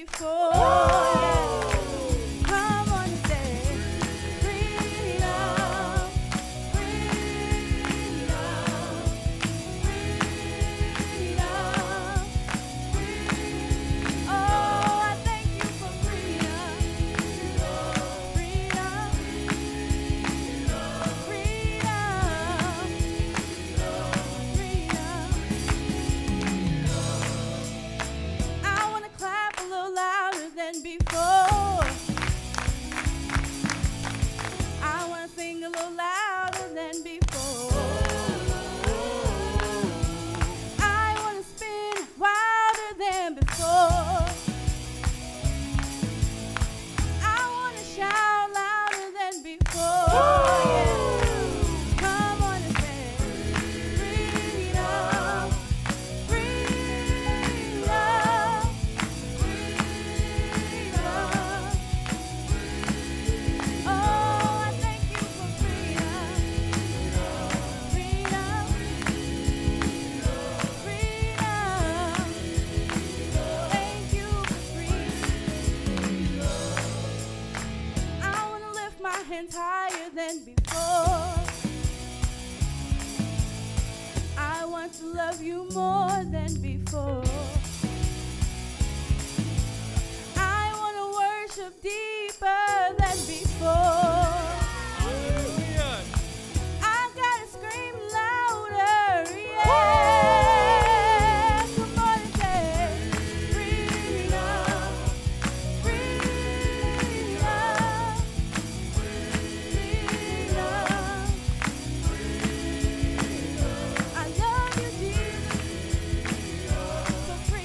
before. Yeah. Come on and say freedom, freedom, freedom, freedom. Oh, I thank you for freedom, freedom, freedom, freedom. I want to clap a little louder than before. I want to sing a little louder than before. I want to spin wilder than before. I want to shout louder than before. Yeah. Come on and say freedom, freedom, freedom. Oh, I thank you for freedom, freedom, freedom. Thank you for freedom. I want to lift my hands higher than before. I want to love you more than before. I want to worship deeper than before. I gotta scream louder, yeah. Come on and say freedom, freedom, freedom. I love you, Jesus, so freedom.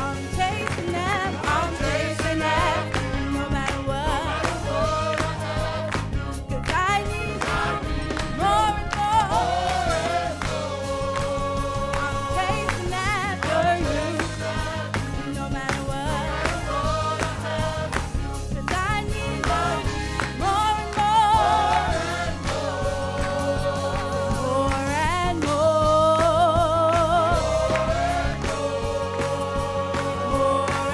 More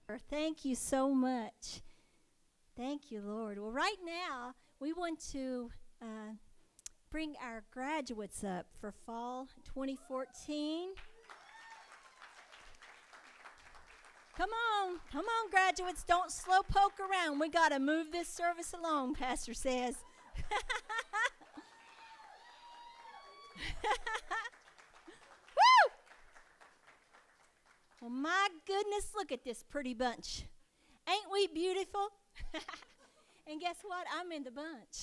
Thank you so much. Thank you, Lord. Well, right now, we want to bring our graduates up for fall 2014. Come on, graduates. Don't slow poke around. We got to move this service along, Pastor says. Woo! Well, my goodness, look at this pretty bunch. Ain't we beautiful? And guess what? I'm in the bunch.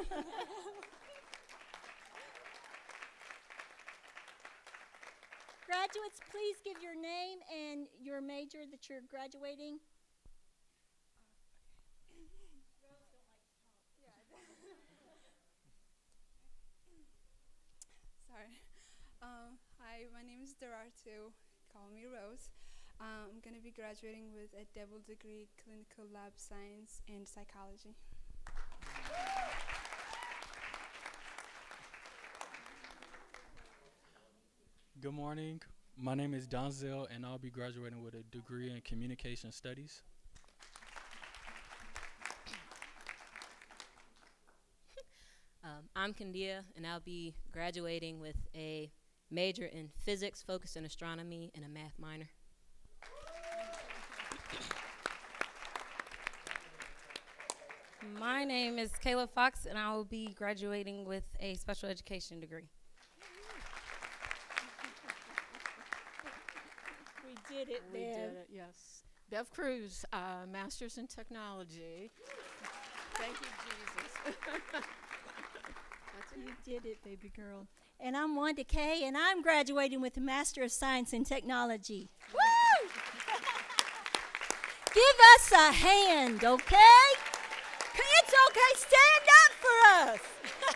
Graduates, please give your name and your major that you're graduating. Sorry. Hi, my name is Dorartu. Call me Rose. I'm going to be graduating with a double degree clinical lab science and psychology. Good morning. My name is Donzel, and I'll be graduating with a degree in communication studies. I'm Kandia, and I'll be graduating with a major in physics, focused in astronomy, and a math minor. My name is Kayla Fox, and I will be graduating with a special education degree. We did it, We Bev. did it, yes. Bev Cruz, Master's in Technology. Thank you, Jesus. You did it, baby girl. And I'm Wanda Kay, and I'm graduating with a Master of Science in Technology. Woo! Give us a hand, okay? It's okay. Stand up for us.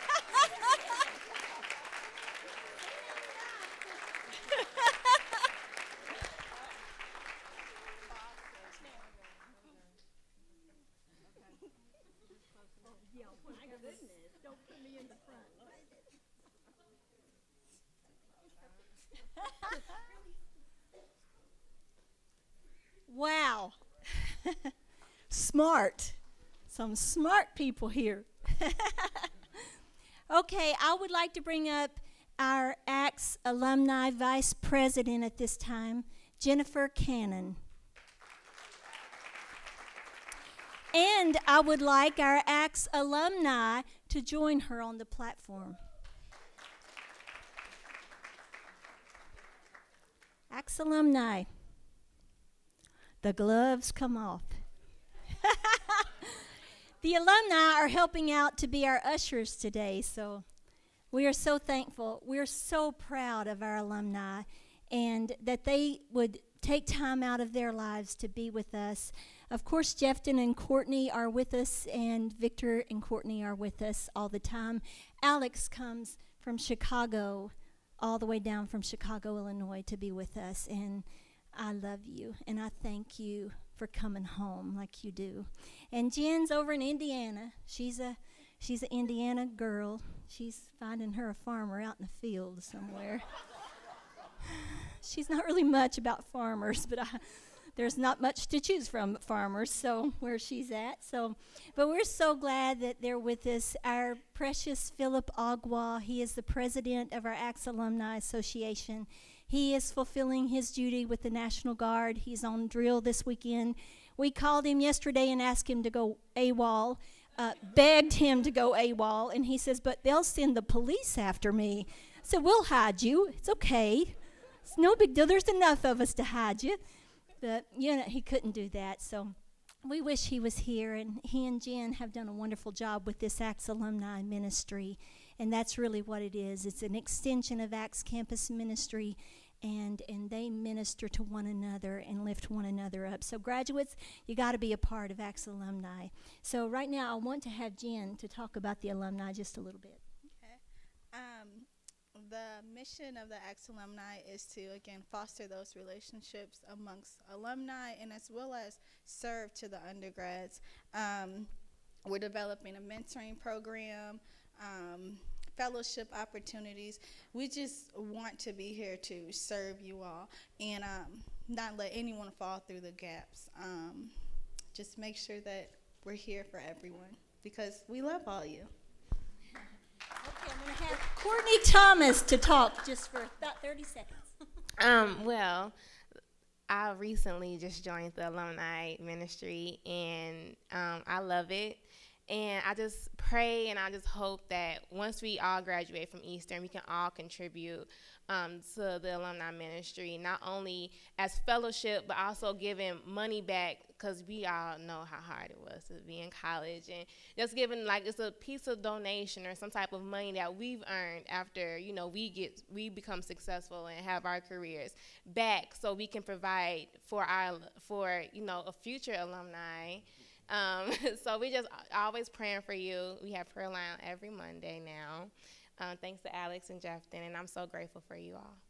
Wow. Smart. Some smart people here. Okay, I would like to bring up our ACTS Alumni Vice President at this time, Jennifer Cannon. And I would like our ACTS alumni to join her on the platform. ACTS alumni, the gloves come off. The alumni are helping out to be our ushers today, so we are so thankful. We're so proud of our alumni and that they would take time out of their lives to be with us. Of course, Jefton and Courtney are with us, and Victor and Courtney are with us all the time. Alex comes from Chicago, all the way down from Chicago, Illinois, to be with us, and I love you, and I thank you for coming home like you do. And Jen's over in Indiana. She's an Indiana girl. She's finding her a farmer out in the field somewhere. She's not really much about farmers, but there's not much to choose from farmers, so where she's at. But we're so glad that they're with us. Our precious Philip Agua, he is the president of our ACTS Alumni Association. He is fulfilling his duty with the National Guard. He's on drill this weekend. We called him yesterday and asked him to go AWOL, begged him to go AWOL, and he says, but they'll send the police after me. So we'll hide you. It's okay. It's no big deal. There's enough of us to hide you. But, he couldn't do that. So we wish he was here, and he and Jen have done a wonderful job with this ACTS Alumni Ministry, and that's really what it is. It's an extension of ACTS Campus Ministry, and they minister to one another and lift one another up. So graduates, you got to be a part of ACTS Alumni. So right now I want to have Jen to talk about the alumni just a little bit. Okay. The mission of the ACTS alumni is to, again, foster those relationships amongst alumni and as well as serve to the undergrads. We're developing a mentoring program, fellowship opportunities. We just want to be here to serve you all. And not let anyone fall through the gaps. Just make sure that we're here for everyone because we love all you. Okay, I'm going to have Courtney Thomas to talk just for about 30 seconds. Well, I recently just joined the alumni ministry, and I love it. And I just pray and I just hope that once we all graduate from Eastern, we can all contribute to the alumni ministry, not only as fellowship, but also giving money back, because we all know how hard it was to be in college, and just giving like it's a piece of donation or some type of money that we've earned after, you know, we become successful and have our careers back, so we can provide for you know, a future alumni. So we just always praying for you. We have prayer line every Monday now. Thanks to Alex and Jefton, and I'm so grateful for you all.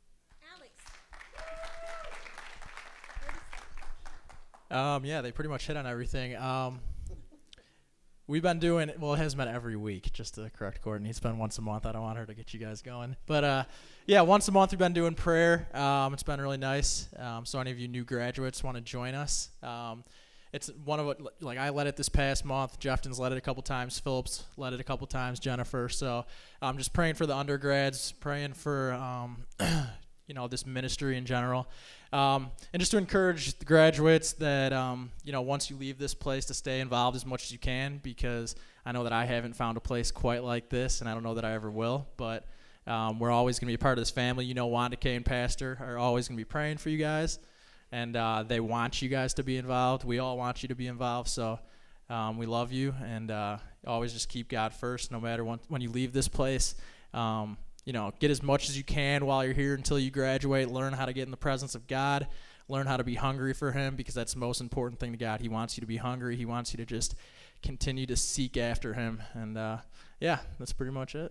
Alex. Yeah, they pretty much hit on everything. We've been doing, well, it hasn't been every week, just to correct Courtney. It's been once a month. I don't want her to get you guys going. But, yeah, once a month we've been doing prayer. It's been really nice. So any of you new graduates want to join us, it's one of what, like, I led it this past month. Jefton's led it a couple times. Phillips led it a couple times. Jennifer. So I'm just praying for the undergrads, praying for, you know, this ministry in general. And just to encourage the graduates that, you know, once you leave this place to stay involved as much as you can, because I know that I haven't found a place quite like this, and I don't know that I ever will. But we're always going to be a part of this family. You know, Wanda Kay and Pastor are always going to be praying for you guys. And they want you guys to be involved. We all want you to be involved. So we love you, and always just keep God first no matter when you leave this place. You know, get as much as you can while you're here until you graduate. Learn how to get in the presence of God. Learn how to be hungry for Him, because that's the most important thing to God. He wants you to be hungry. He wants you to just continue to seek after Him. And, yeah, that's pretty much it.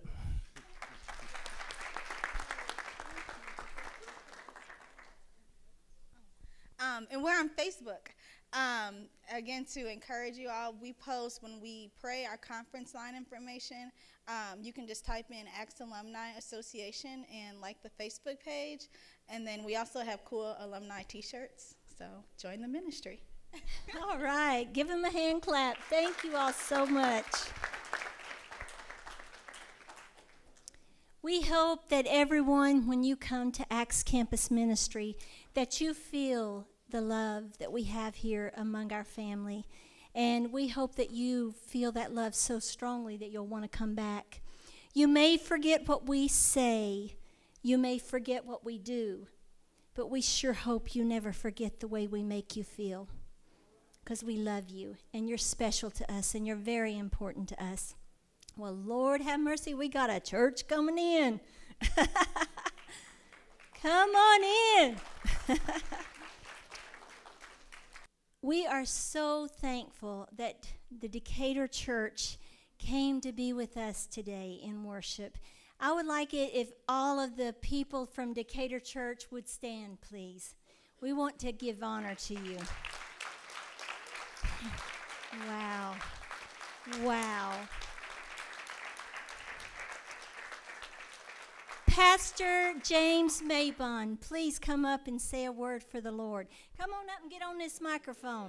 And we're on Facebook. Again, to encourage you all, we post when we pray our conference line information. You can just type in Acts Alumni Association and like the Facebook page. And then we also have cool alumni T-shirts. So join the ministry. All right. Give them a hand clap. Thank you all so much. We hope that everyone, when you come to Acts Campus Ministry, that you feel the love that we have here among our family. And we hope that you feel that love so strongly that you'll want to come back. You may forget what we say. You may forget what we do. But we sure hope you never forget the way we make you feel. Because we love you, and you're special to us, and you're very important to us. Well, Lord have mercy, we got a church coming in. Come on in. We are so thankful that the Decatur Church came to be with us today in worship. I would like it if all of the people from Decatur Church would stand, please. We want to give honor to you. Wow. Wow. Pastor James Maybon, please come up and say a word for the Lord. Come on up and get on this microphone.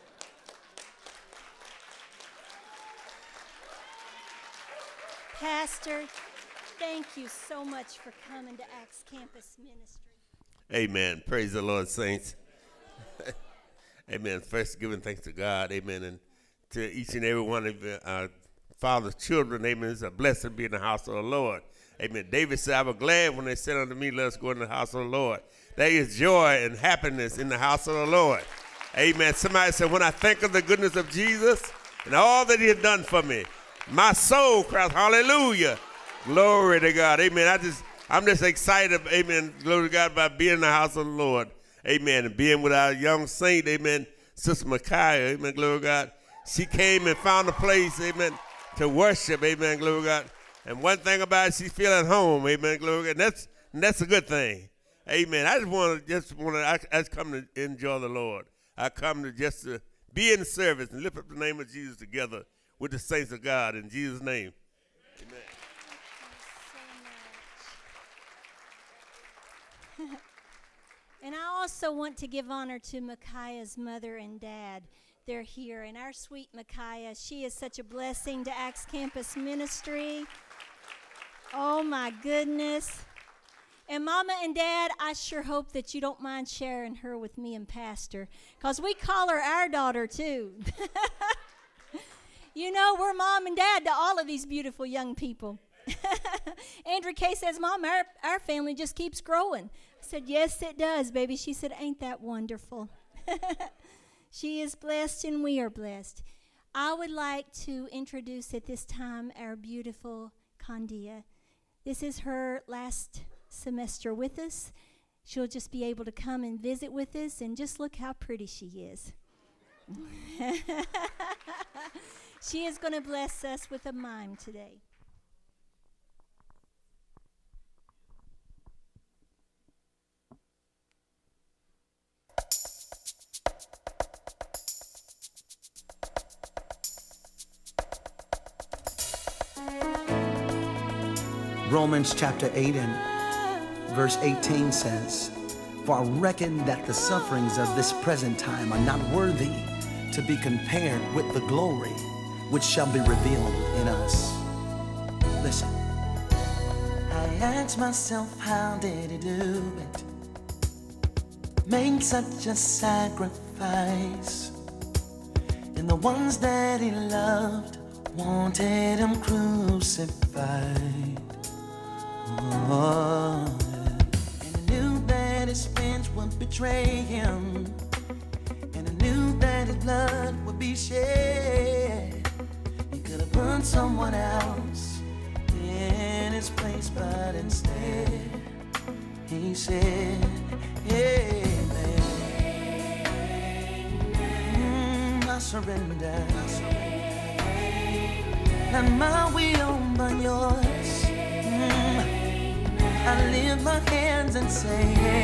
Pastor, thank you so much for coming to Acts Campus Ministry. Amen. Praise the Lord, saints. Amen. First, giving thanks to God. Amen. And to each and every one of our Father's children. Amen. It's a blessing to be in the house of the Lord. Amen. David said, I was glad when they said unto me, let us go in the house of the Lord. There is joy and happiness in the house of the Lord. Amen. Somebody said, when I think of the goodness of Jesus and all that He has done for me, my soul cries, hallelujah. Glory to God. Amen. I'm just excited, amen, glory to God, about being in the house of the Lord. Amen. And being with our young saint, amen, Sister Micaiah, amen, glory to God. She came and found a place, amen, to worship, amen, glory to God. And one thing about it, she's feeling home, amen, glory to God. And that's a good thing. Amen. I just come to enjoy the Lord. I come to just to be in service and lift up the name of Jesus together with the saints of God in Jesus' name. Amen. And I also want to give honor to Micaiah's mother and dad. They're here. And our sweet Micaiah, she is such a blessing to Acts Campus Ministry. Oh, my goodness. And Mama and Dad, I sure hope that you don't mind sharing her with me and Pastor, because we call her our daughter, too. You know, we're Mom and Dad to all of these beautiful young people. Andrew Kay says, Mom, our family just keeps growing. I said, yes, it does, baby. She said, ain't that wonderful? She is blessed and we are blessed. I would like to introduce at this time our beautiful Candia. This is her last semester with us. She'll just be able to come and visit with us, and just look how pretty she is. She is going to bless us with a mime today. Romans chapter 8 and verse 18 says, "For I reckon that the sufferings of this present time are not worthy to be compared with the glory which shall be revealed in us." Listen. I ask myself, how did he do it? Make such a sacrifice. And the ones that he loved wanted him crucified. Oh, and I knew that his friends would betray him, and I knew that his blood would be shed. He could have put someone else in his place, but instead he said, Amen. I surrender. Not my will, but yours. I lift my hands and say,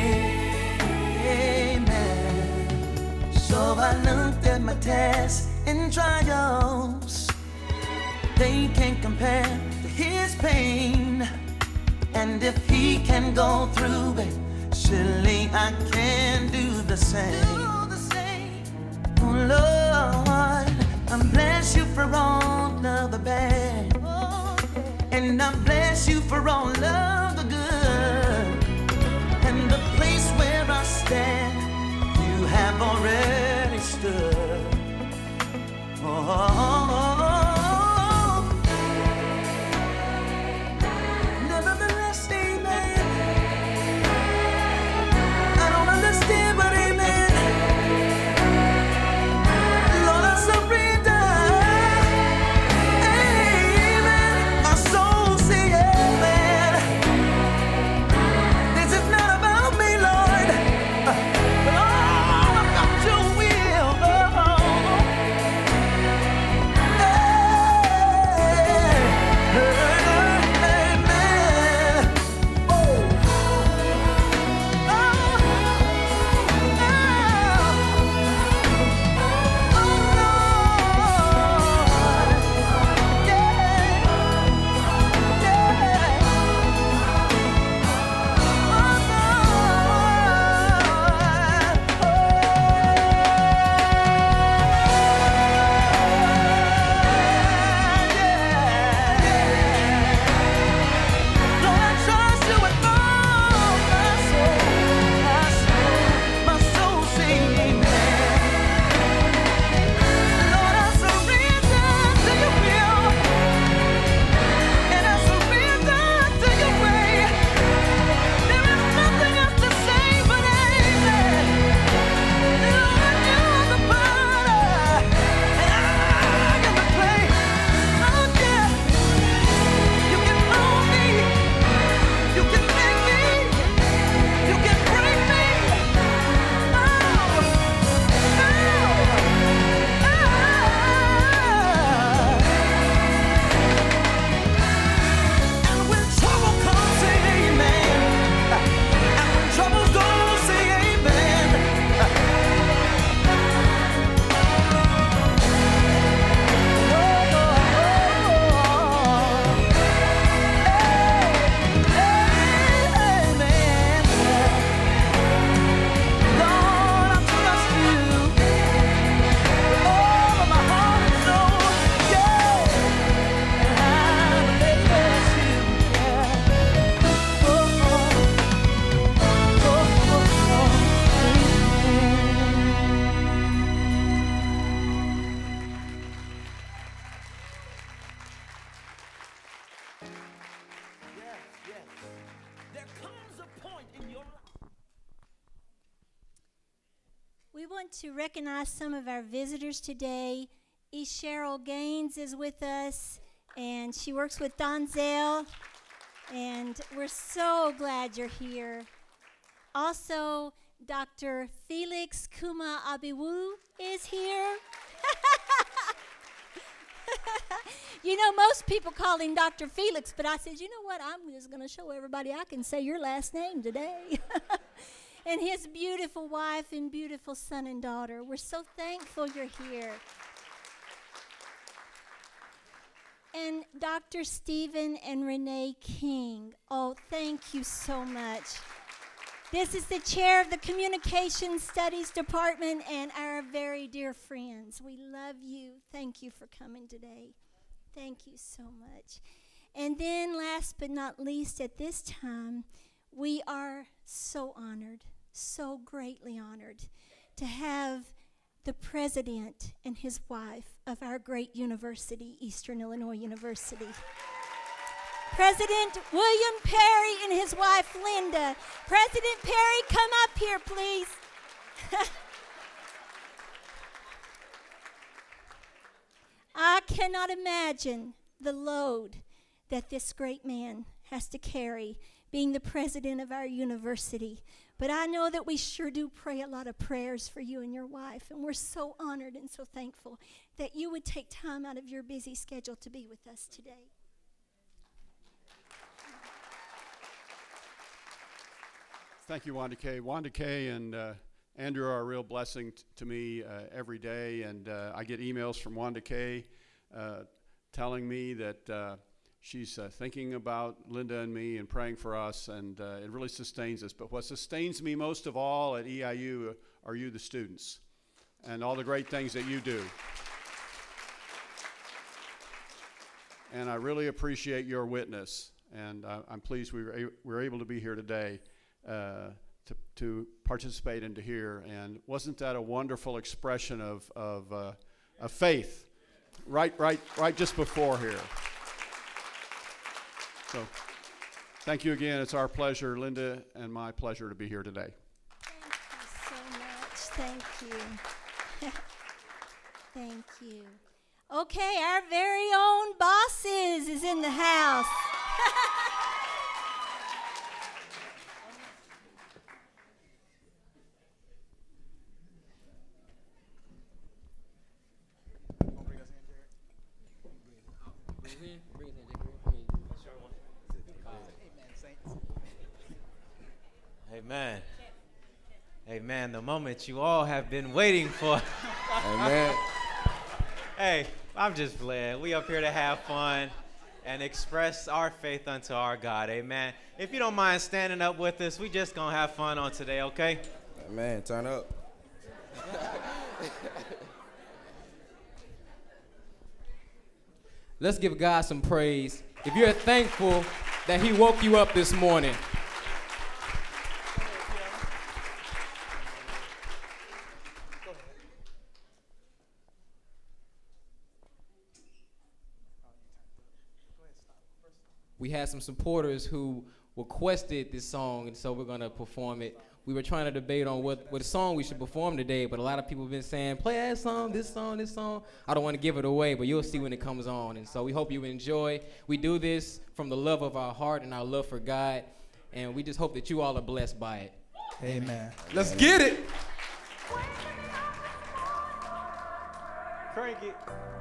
Amen. So I looked at my tests and trials. They can't compare to his pain. And if he can go through it, surely I can do the same. Oh Lord, I bless you for all of the bad. And I bless you for all of the good. And the place where I stand, you have already stood. Nevertheless, amen. I don't understand, but amen. Lord, I surrender. Amen. My soul say amen. to recognize some of our visitors today. E. Cheryl Gaines is with us, and she works with Donzel, and we're so glad you're here. Also, Dr. Felix Kuma Abiwu is here. You know, most people call him Dr. Felix, but I said, you know what, I'm just going to show everybody I can say your last name today. And his beautiful wife and beautiful son and daughter. We're so thankful you're here. And Dr. Stephen and Renee King. Oh, thank you so much. This is the chair of the Communication Studies Department and our very dear friends. We love you. Thank you for coming today. Thank you so much. And then last but not least at this time, we are so honored, so greatly honored to have the president and his wife of our great university, Eastern Illinois University. President William Perry and his wife, Linda. President Perry, come up here, please. I cannot imagine the load that this great man has to carry, being the president of our university. But I know that we sure do pray a lot of prayers for you and your wife, and we're so honored and so thankful that you would take time out of your busy schedule to be with us today. Thank you, Wanda Kay. Wanda Kay and Andrew are a real blessing to me every day, and I get emails from Wanda Kay telling me that she's thinking about Linda and me and praying for us, and it really sustains us. But what sustains me most of all at EIU are you, the students, and all the great things that you do. And I really appreciate your witness, and I'm pleased we were able to be here today to participate and to hear. And wasn't that a wonderful expression of faith right just before here? So thank you again. It's our pleasure, Linda, and my pleasure to be here today. Thank you so much. Thank you. Thank you. Okay, our very own bosses is in the house. Amen. Amen. The moment you all have been waiting for. Amen. Hey, I'm just glad we up here to have fun and express our faith unto our God. Amen. If you don't mind standing up with us, we just gonna have fun on today, okay? Amen. Turn up. Let's give God some praise. If you're thankful that he woke you up this morning. We had some supporters who requested this song, and so we're going to perform it. We were trying to debate on what song we should perform today, but a lot of people have been saying, play that song, this song, this song. I don't want to give it away, but you'll see when it comes on. And so we hope you enjoy. We do this from the love of our heart and our love for God, and we just hope that you all are blessed by it. Amen. Let's get it. Crank it.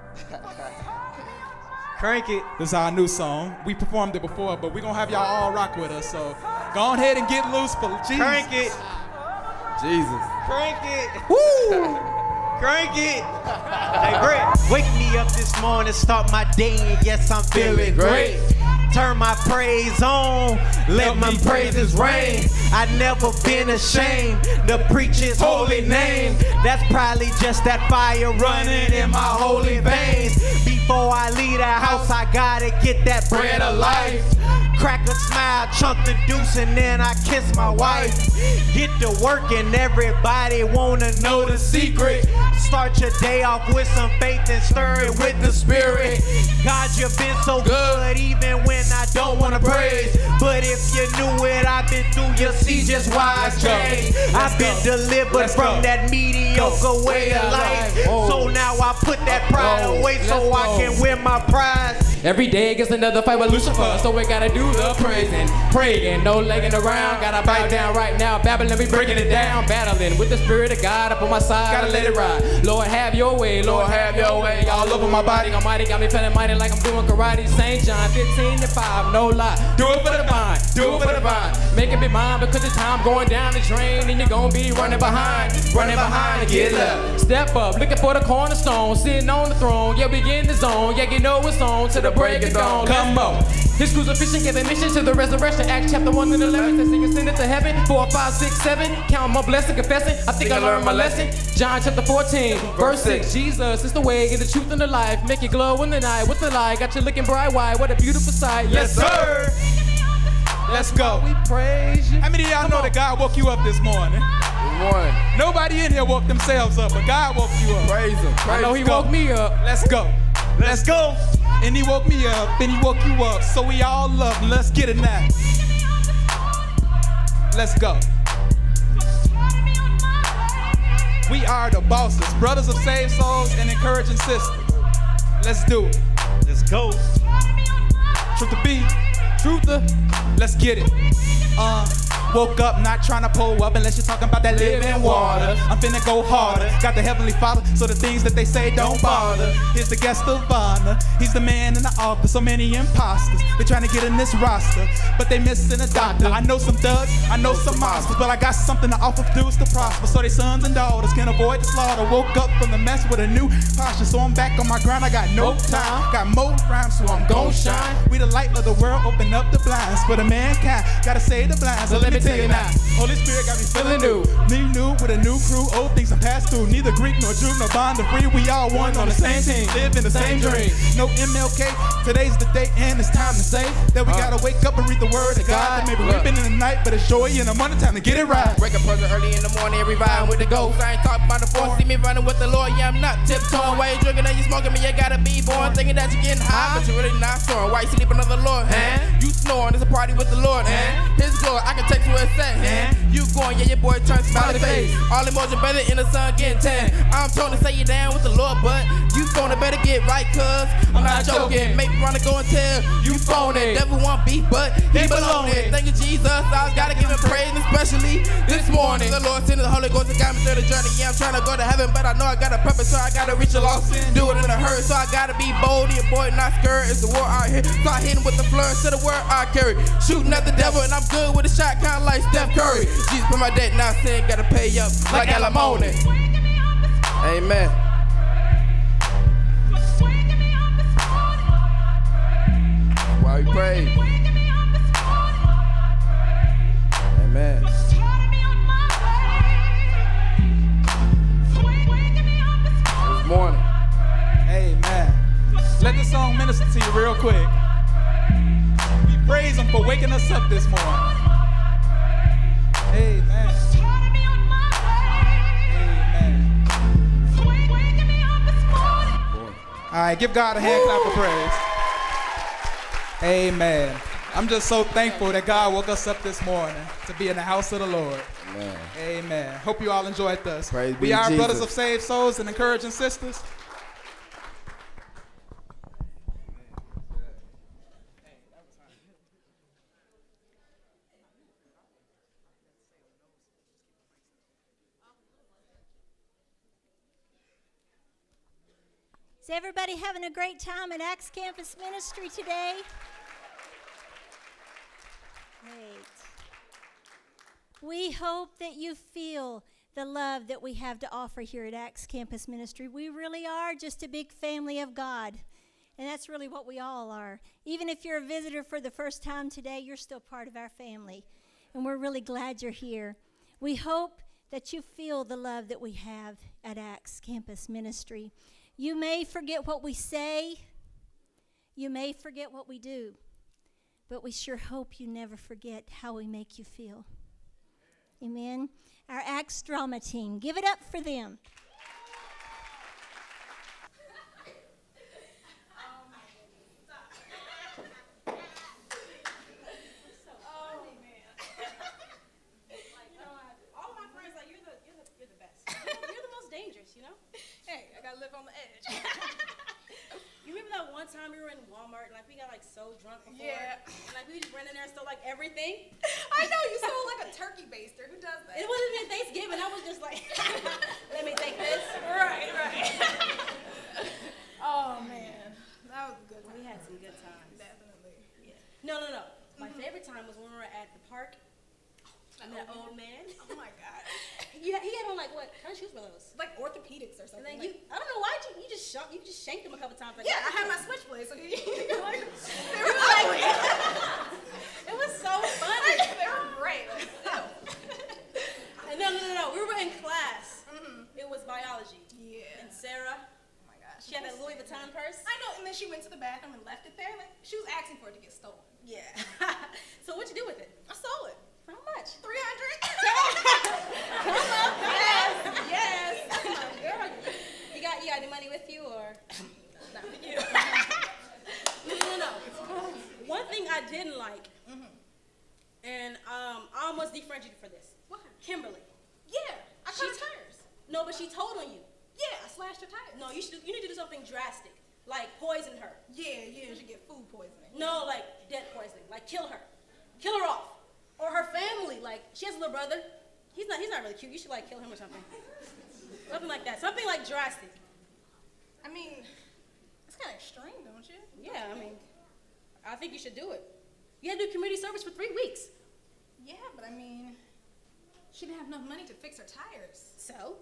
Crank it. This is our new song. We performed it before, but we're going to have y'all all rock with us. So go ahead and get loose for Jesus. Crank it. Jesus. Crank it. Woo. Crank it. Hey, Brett, wake me up this morning, start my day, and yes, I'm feeling great. Turn my praise on, let my praises rain. I never been ashamed to preach his holy name. That's probably just that fire running in my holy veins. Before I leave the house, I gotta get that bread of life. Crack a smile, chunk the deuce, and then I kiss my wife. Get to work and everybody wanna know the secret. Start Start your day off with some faith and stir it with the Spirit. God, you've been so good even when I don't want to praise. But if you knew it, I've been through, you'll see just why I changed. I've been delivered from that mediocre way of life. So now I put that pride away so I can win my prize. Every day against another fight with Lucifer, so we gotta do the praising, praying, no legging around. Gotta bow down right now, Babylon, we breaking it down, battling with the Spirit of God up on my side. Gotta let it ride. Lord, have your way, Lord, have your way. All over my body, Almighty got me feeling mighty like I'm doing karate. St. John 15:5, no lie. Do it for the vine, do it for the vine. Make it be mine because the time going down the drain, and you're gonna be running behind to get up. Step up, looking for the cornerstone, sitting on the throne. Yeah, we get in the zone. Yeah, you know it's on to the break of dawn. Come on. His crucifixion gave a mission to the resurrection. Acts chapter 1 and 11 says he ascended to heaven. 4, 5, 6, 7. Count my blessing, confessing. I think I learned my lesson. John chapter 14, verse 6. Jesus is the way, is the truth, and the life. Make it glow in the night with the light. Got you looking bright white. What a beautiful sight. Yes, sir. Let's go. We praise you. How many of y'all know that God woke you up this morning? Good morning. Nobody in here woke themselves up, but God woke you up. Praise Him. I know He woke me up. Let's go. Let's go. And He woke me up, and He woke you up. So we all love Him. Let's get it now. Let's go. We are the bosses, brothers of saved souls and encouraging sisters. Let's do it. Let's go. Truth to be, truth to, let's get it. Woke up not trying to pull up unless you're talking about that living water. I'm finna go harder. Got the Heavenly Father, so the things that they say don't bother. Here's the guest of honor. He's the man in the office. So many imposters. They're trying to get in this roster, but they missing a doctor. I know some thugs, I know some monsters, but I got something to offer for dudes to prosper, so their sons and daughters can avoid the slaughter. Woke up from the mess with a new posture, so I'm back on my grind. I got no time, got more rhymes, so I'm gon' shine. We the light of the world, open up the blinds for the mankind. Gotta save the blinds. So let me tell you now, Holy Spirit got me feeling new. New with a new crew, old things I passed through. Neither Greek nor Jew nor bond or free. We all one on the same team, live in the same dream. No MLK, today's the day and it's time to say that we gotta wake up and read the word of God. That maybe we've been in the night, but it's joy in the morning time to get it right. Wake up early in the morning, every vibe with the ghost. I ain't talking about the force, see me running with the Lord. Yeah, I'm not tiptoeing. Why you drinking and you smoking me? You gotta be born thinking that you're getting high, but you're really not snoring. Why you sleeping on the Lord, huh? You snoring, it's a party with the Lord, huh? His glory, I can text you where it's at, huh? You going, yeah, your boy turns smiley face. All emotion better in the sun getting tan. I'm told to say you down with the Lord, but you gonna better get right, cuz I'm not joking. Make me wanna go and tell you phone it. Devil want beef, but he belong it. Thank you, Jesus. I gotta give him praise, especially this morning. The Lord sent the Holy Ghost to guide me through the journey. Yeah, I'm trying to go to heaven, but I know I got a purpose, so I gotta reach a lost. Do it in a hurry, so I gotta be bold. Your boy not scared. It's the war out here, so I hit him with the flourish to the word I carry. Shooting at the devil, and I'm good with a shot, kinda like Steph Curry. Jesus put my debt, now sin, gotta pay up like alimony. Amen. While we pray. Amen. This morning. Amen. Let this song minister to you real quick. We praise Him for waking us up this morning. Amen. All right, give God a hand clap of praise. Amen. I'm just so thankful that God woke us up this morning to be in the house of the Lord. Amen. Amen. Hope you all enjoyed this. Praise We be are Jesus. brothers of saved souls and encouraging sisters. Is everybody having a great time at Acts Campus Ministry today? Great. We hope that you feel the love that we have to offer here at Acts Campus Ministry. We really are just a big family of God, and that's really what we all are. Even if you're a visitor for the first time today, you're still part of our family, and we're really glad you're here. We hope that you feel the love that we have at Acts Campus Ministry. You may forget what we say, you may forget what we do, but we sure hope you never forget how we make you feel. Amen. Our Acts drama team, give it up for them. I live on the edge. You remember that one time we were in Walmart and like we got like so drunk before? Yeah. And like we just ran in there and stole like everything. I know, you stole like a turkey baster. Who does that? It wasn't even Thanksgiving. I was just like, let me take this. Right. Oh man, that was a good one. We had some good times. Definitely. Yeah. No. My favorite time was when we were at the park. And that old man. Oh my God. He had on like what kind of shoes were those? Like orthopedics or something. And then I don't know why you just shanked him a couple times. Like, yeah, I had my switchblade, so they were ugly. It was so funny. They were great. No. We were in class. It was biology. Yeah. And Sarah. Oh my gosh. She had that Louis Vuitton purse. I know, and then she went to the bathroom and left it there. Like she was asking for it to get stolen. Yeah. So what'd you do with it? I stole it. How much? $300. Come on, yes. Girl, you got any money with you or? Not for you. No. One thing I didn't like, and I almost defriended you for this. What? Kimberly. Yeah, I cut her tires. No, but she told on you. Yeah, I slashed her tires. No, you need to do something drastic, like poison her. Yeah, she get food poisoning. No, like dead poisoning, like kill her off. Or her family, like she has a little brother. He's not really cute. You should like kill him or something. Something like that. Something like drastic. I mean, it's kind of extreme, don't you? Yeah, I mean, I think you should do it. You had to do community service for 3 weeks. Yeah, but I mean, she didn't have enough money to fix her tires. So?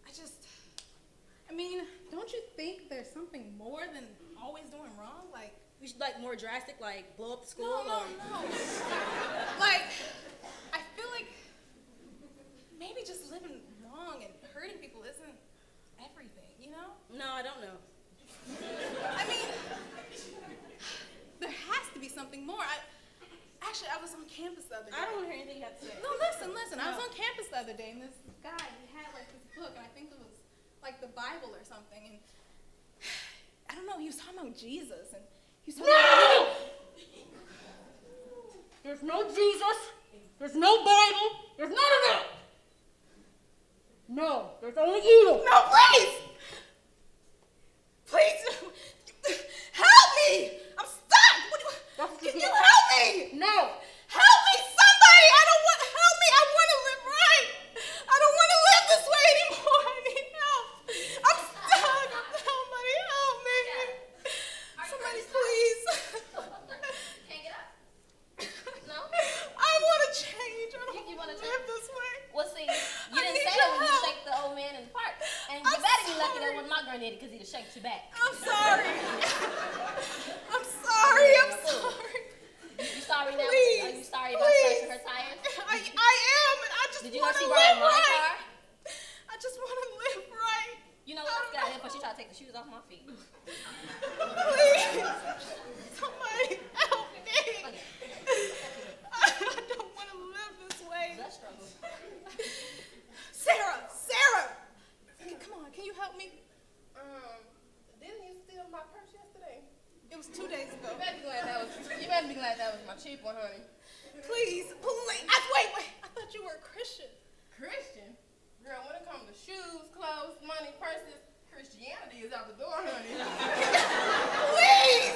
I mean, don't you think there's something more than always doing wrong? Like, we should like more drastic, like blow up the school? No. Like, I feel like maybe just living wrong and hurting people isn't everything, you know? No, I don't know. I mean, there has to be something more. Actually, I was on campus the other day. I don't want to hear anything you have to say. No, listen. I was on campus the other day, and this guy, he had like this book, and I think it was like the Bible or something, and I don't know, he was talking about Jesus, and he was talking about... There's no Jesus. There's no Bible. There's none of that. No, there's only evil. No, please! Please! Help me! I'm stuck! Can you help me? No. Help me, somebody! Help me! I want to live right! I don't want to live this way anymore! I need help! I'm stuck! Somebody help me! Somebody please! Can't get up? No? I want to change. I don't want to live this way. Well, see, you didn't say that when you shake the old man in the park. And you better be lucky that was my granddaddy because he'd have shaked you back. I'm sorry. I'm sorry. You sorry now? Please, Are you sorry about slashing her tires? I am, and I just Did you want know to she brought live my right. car? I just want to live right. You know what? Let's get out of here before she try to take the shoes off my feet. Please, somebody help me. I don't want to live this way. Let's struggle. Sarah, come on, can you help me? Didn't you steal my purse yesterday? It was 2 days ago. You better be glad that was my cheap one, honey. Please. Wait. I thought you were a Christian. Christian? Girl, when it comes to shoes, clothes, money, purses, Christianity is out the door, honey. Please.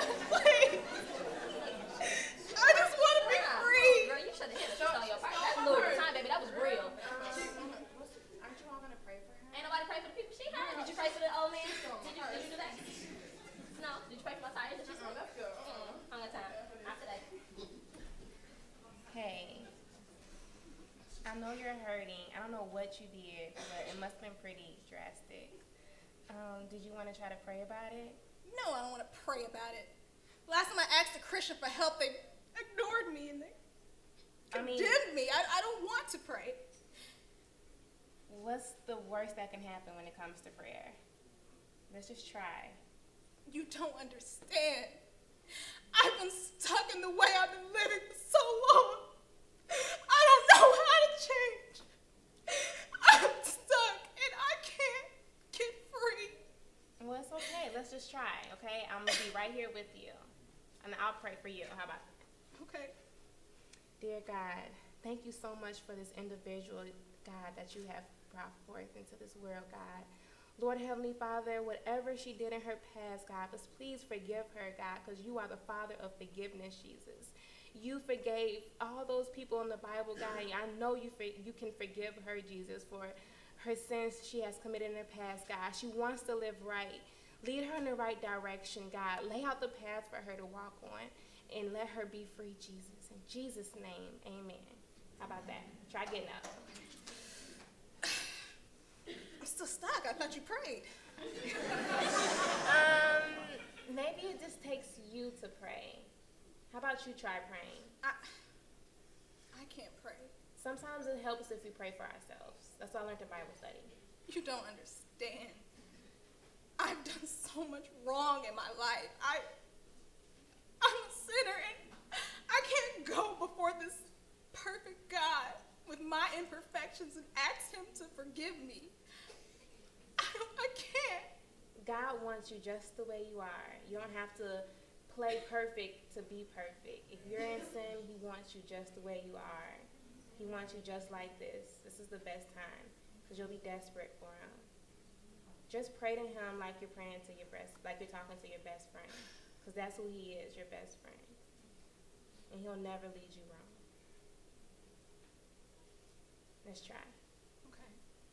I just want to be free. Girl, you should have hit the on your part. That's Louis Vuitton, baby. That was real. Aren't you all going to pray for her? Ain't nobody pray for the people she hired. Did you pray for the old man? Did you do that? No. Did you pray for my tires? Did you? Let's go. On the time. Not today. Hey, I know you're hurting. I don't know what you did, but it must have been pretty drastic. Did you want to try to pray about it? No, I don't want to pray about it. Last time I asked a Christian for help, they ignored me and they condemned me. I don't want to pray. What's the worst that can happen when it comes to prayer? Let's just try. You don't understand. I've been stuck in the way I've been living for so long. I don't know how to change. I'm stuck and I can't get free. Well, it's okay. Let's just try, okay? I'm going to be right here with you. And I'll pray for you. How about that? Okay. Dear God, thank you so much for this individual, God, that you have brought forth into this world, God. Lord Heavenly Father, whatever she did in her past, God, please forgive her, God, because you are the Father of forgiveness, Jesus. You forgave all those people in the Bible, God, and I know you can forgive her, Jesus, for her sins she has committed in her past, God. She wants to live right. Lead her in the right direction, God. Lay out the path for her to walk on, and let her be free, Jesus. In Jesus' name, amen. How about that? Try getting up. I'm still stuck. I thought you prayed. Maybe it just takes you to pray. How about you try praying? I can't pray. Sometimes it helps if we pray for ourselves. That's what I learned in Bible study. You don't understand. I've done so much wrong in my life. I'm a sinner, and I can't go before this perfect God with my imperfections and ask him to forgive me. I can't. God wants you just the way you are. You don't have to play perfect to be perfect. If you're in sin, he wants you just the way you are. He wants you just like this. This is the best time, because you'll be desperate for him. Just pray to him like you're praying to like you're talking to your best friend, because that's who he is, your best friend. And he'll never lead you wrong. Let's try. Okay.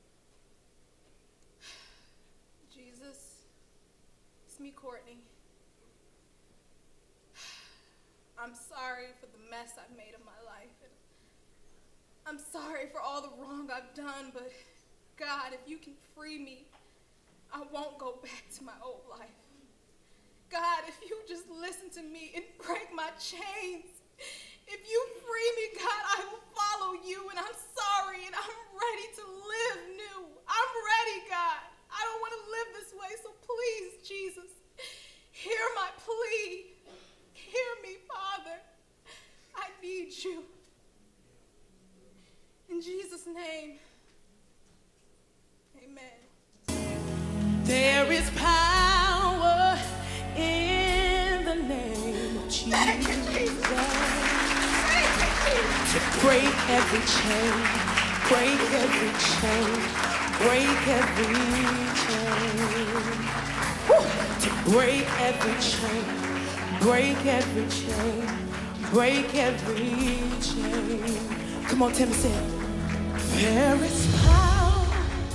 Jesus, it's me, Courtney. I'm sorry for the mess I've made of my life. And I'm sorry for all the wrong I've done, but God, if you can free me, I won't go back to my old life. God, if you just listen to me and break my chains, if you free me, God, I will follow you, and I'm sorry, and I'm ready to live new. I'm ready, God. I don't want to live this way, so please, Jesus, hear my plea. Hear me, Father. I need you. In Jesus' name, amen. There is power in the name of Jesus to break every chain, break every chain, break every chain. Woo! To break every chain. Break every chain, break every chain. Come on, Timmy, say it. There is power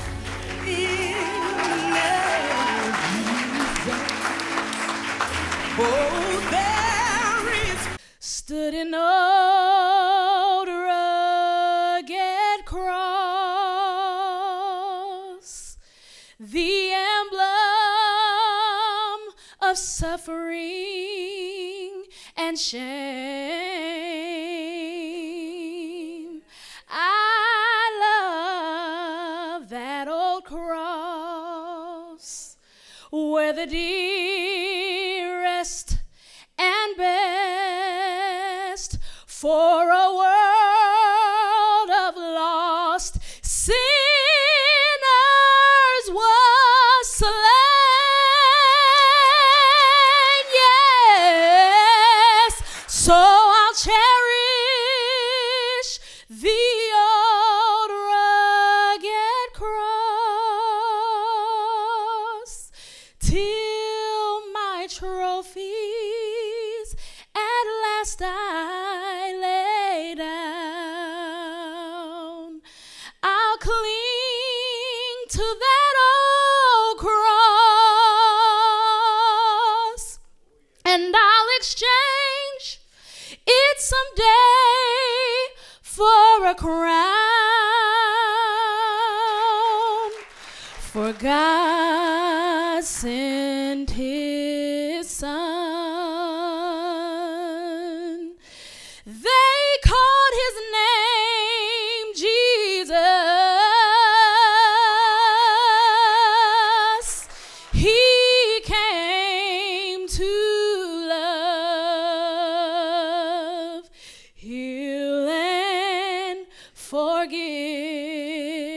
in the name of Jesus. Oh, there is stood in old rugged cross, the emblem of suffering and shame. I love that old cross where the dearest and best for a world of lost sinners was slain. So I'll cherish the old rugged cross till my trophies at last I lay down. I'll cling to that old cross, and I'll exchange it someday for a crown. For God sent his son. They called his name Jesus. He came to love, heal, and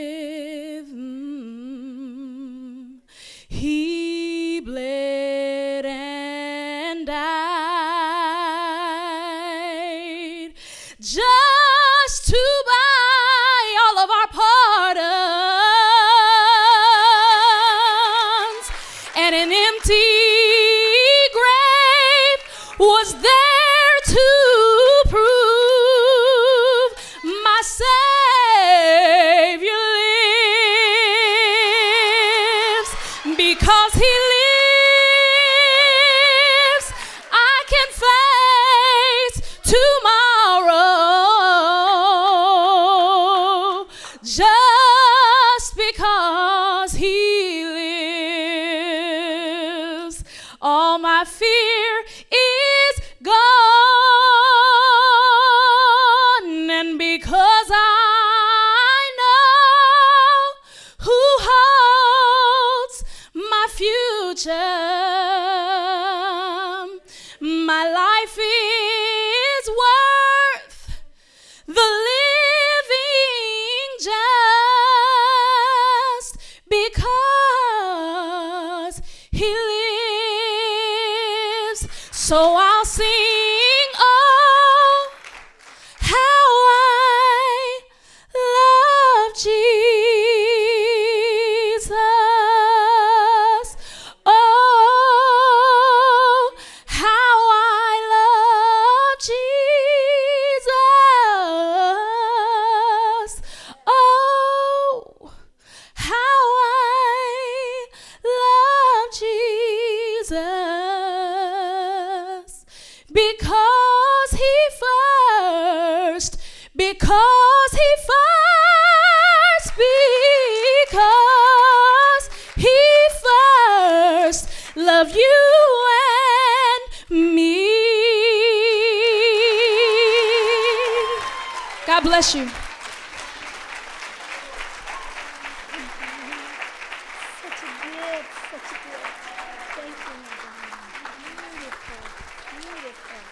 forgive. He bled and an empty grave was there to prove my Savior lives. Because he lives, I can face tomorrow. Just because he lives, all my fear is gone. And because I know who holds my future, my life is worth the living just because he lives. So I'll sing, oh, how I love Jesus. Oh, how I love Jesus. Oh, how I love Jesus. Because he first, because he first, because he first loved you and me. God bless you. Such a gift, such a gift. Thank you, Madonna. Beautiful, beautiful.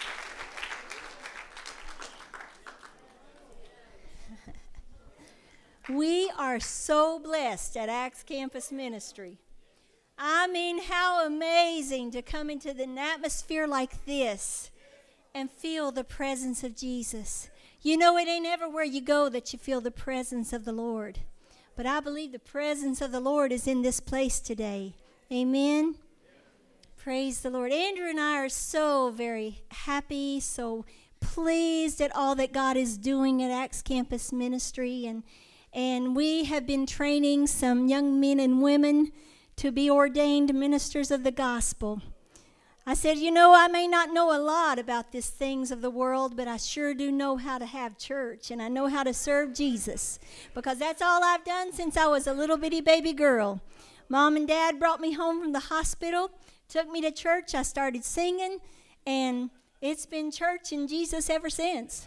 We are so blessed at Acts Campus Ministry. I mean, how amazing to come into an atmosphere like this and feel the presence of Jesus. You know, it ain't everywhere you go that you feel the presence of the Lord. But I believe the presence of the Lord is in this place today. Amen. Praise the Lord. Andrew and I are so very happy, so pleased at all that God is doing at Acts Campus Ministry. And we have been training some young men and women to be ordained ministers of the gospel. I said, you know, I may not know a lot about these things of the world, but I sure do know how to have church, and I know how to serve Jesus, because that's all I've done since I was a little bitty baby girl. Mom and Dad brought me home from the hospital, took me to church, I started singing, and it's been church and Jesus ever since.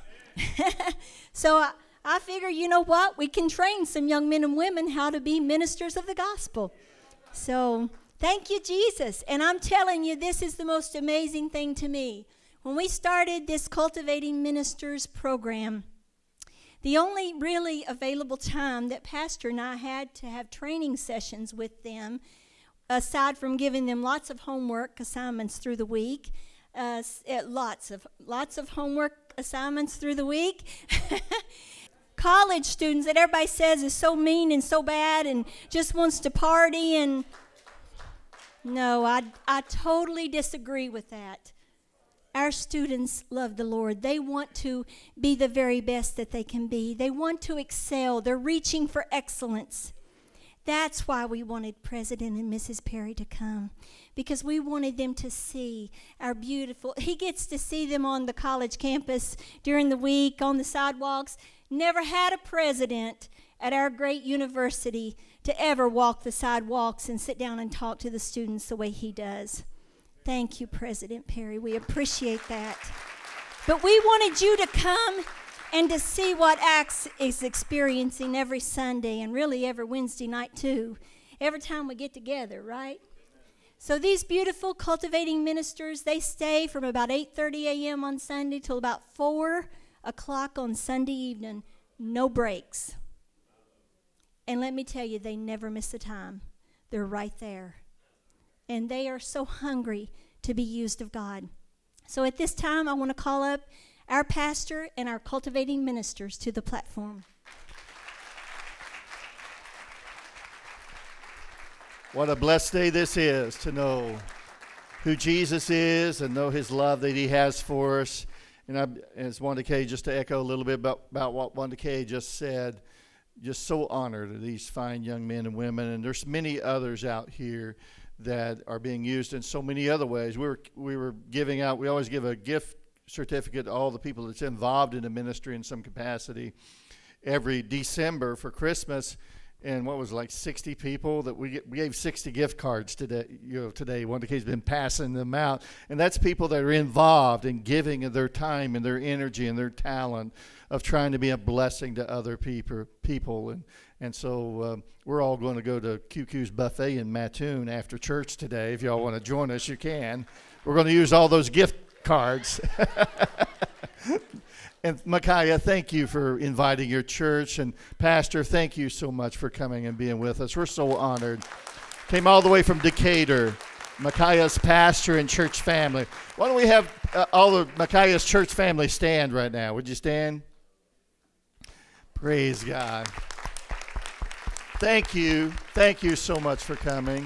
So I figure, you know what, we can train some young men and women how to be ministers of the gospel. So thank you, Jesus. And I'm telling you, this is the most amazing thing to me. When we started this Cultivating Ministers program, the only really available time that Pastor and I had to have training sessions with them, aside from giving them lots of homework assignments through the week, lots of homework assignments through the week. College students that everybody says is so mean and so bad and just wants to party, and no, I totally disagree with that. Our students love the Lord. They want to be the very best that they can be. They want to excel. They're reaching for excellence. That's why we wanted President and Mrs. Perry to come, because we wanted them to see our beautiful. He gets to see them on the college campus during the week, on the sidewalks. Never had a president at our great university to ever walk the sidewalks and sit down and talk to the students the way he does. Thank you, President Perry. We appreciate that. But we wanted you to come and to see what Acts is experiencing every Sunday, and really every Wednesday night too, every time we get together, right? So these beautiful cultivating ministers, they stay from about 8:30 a.m. on Sunday till about 4 o'clock on Sunday evening, no breaks. And let me tell you, they never miss a time. They're right there. And they are so hungry to be used of God. So at this time, I want to call up our pastor and our cultivating ministers to the platform. What a blessed day this is to know who Jesus is and know his love that he has for us. And as Wanda Kay, just to echo a little bit about what Wanda Kay just said, just so honored of these fine young men and women. And there's many others out here that are being used in so many other ways. We were giving out, we always give a gift certificate to all the people that's involved in the ministry in some capacity every December for Christmas. And what was it, like 60 people that we gave 60 gift cards today. Today Wanda Kay's been passing them out, and that's people that are involved in giving of their time and their energy and their talent of trying to be a blessing to other people. And so we're all going to go to QQ's buffet in Mattoon after church today. If y'all want to join us, you can. We're going to use all those gift cards. And Micaiah, thank you for inviting your church. And Pastor, thank you so much for coming and being with us. We're so honored. Came all the way from Decatur. Micaiah's pastor and church family. Why don't we have all of Micaiah's church family stand right now? Would you stand? Praise God. Thank you. Thank you so much for coming.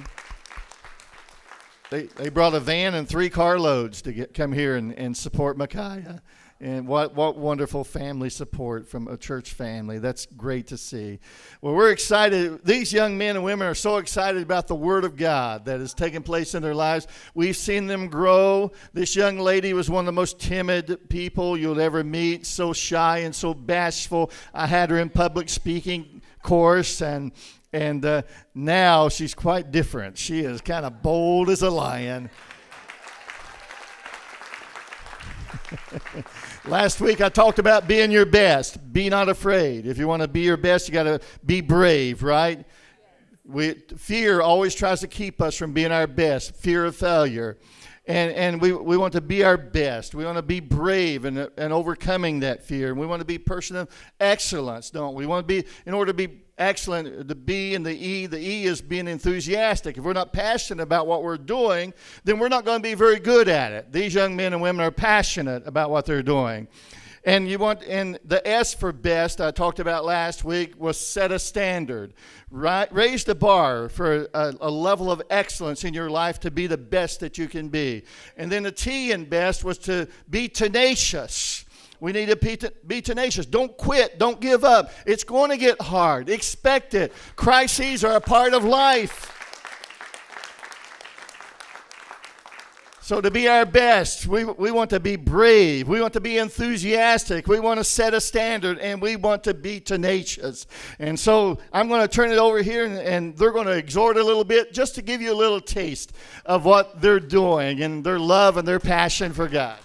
They brought a van and 3 carloads to come here and support Micaiah. And what wonderful family support from a church family. That's great to see. Well, we're excited. These young men and women are so excited about the Word of God that is taking place in their lives. We've seen them grow. This young lady was one of the most timid people you'll ever meet, so shy and so bashful. I had her in public speaking course, and now she's quite different. She is kind of bold as a lion. Last week I talked about being your best. Be not afraid. If you want to be your best, you got to be brave, right? Fear always tries to keep us from being our best. Fear of failure. And we want to be our best. We want to be brave and overcoming that fear. And we want to be a person of excellence, don't we? We want to be, in order to be excellent, the B and the E is being enthusiastic. If we're not passionate about what we're doing, then we're not going to be very good at it. These young men and women are passionate about what they're doing. And the S for best I talked about last week was set a standard. Right? Raise the bar for a level of excellence in your life to be the best that you can be. And then the T in best was to be tenacious. We need to be tenacious. Don't quit. Don't give up. It's going to get hard. Expect it. Crises are a part of life. So to be our best, we want to be brave. We want to be enthusiastic. We want to set a standard, and we want to be tenacious. And so I'm going to turn it over here, and they're going to exhort a little bit just to give you a little taste of what they're doing and their love and their passion for God.